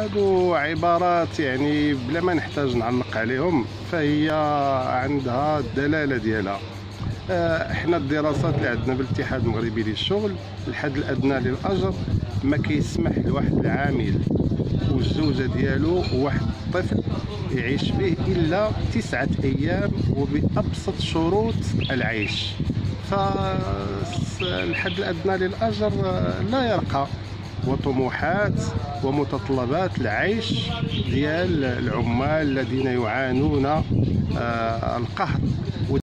هادو عبارات يعني بلا ما نحتاج نعلق عليهم، فهي عندها الدلاله ديالها. احنا الدراسات اللي عندنا بالاتحاد المغربي للشغل، الحد الادنى للاجر ما كيسمح لواحد العامل والزوجه ديالو وواحد الطفل يعيش به الا 9 ايام وبابسط شروط العيش. فالحد الادنى للاجر لا يرقى، وطموحات ومتطلبات العيش ديال العمال الذين يعانون القهر